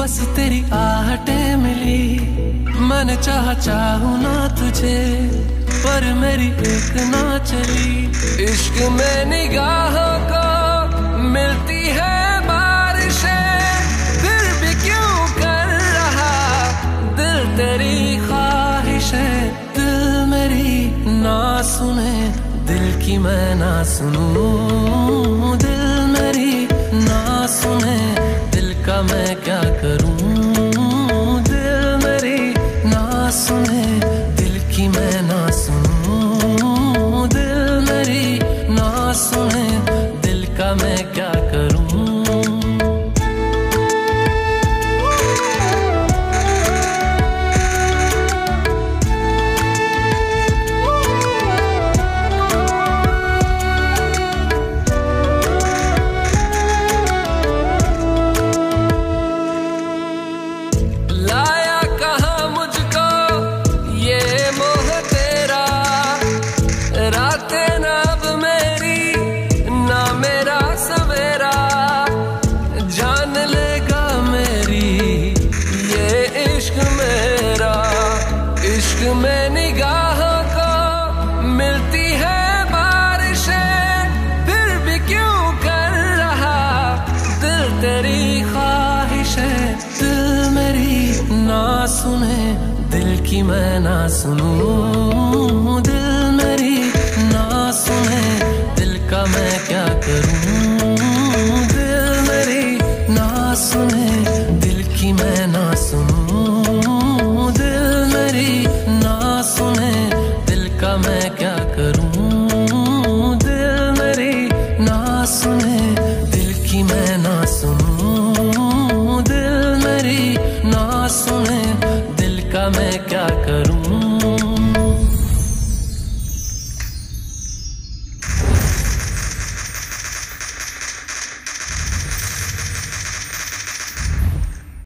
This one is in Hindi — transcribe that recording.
बस तेरी आहटें मिली। मैंने चाहूँ ना तुझे, पर मेरी एक ना चली। इश्क में निगाहों को मिलती है बारिशें, फिर भी क्यों कर रहा दिल तेरी ख्वाहिशें। दिल मेरी ना सुने, दिल की मैं ना सुनूं। दिल मेरी ना सुने, दिल का मैं क्या करूं। दिल मेरी ना सुने, दिल की मैं ना सुनूं। दिल मेरी ना सुने, दिल का मैं क्या करूं। इश्क में निगाहों को मिलती है बारिशें, फिर भी क्यों कर रहा दिल तेरी ख्वाहिशें। दिल मेरी ना सुने, दिल की मैं ना सुनूं। दिल मेरी ना सुने, दिल का मैं क्या करूं। दिल मेरी ना सुने,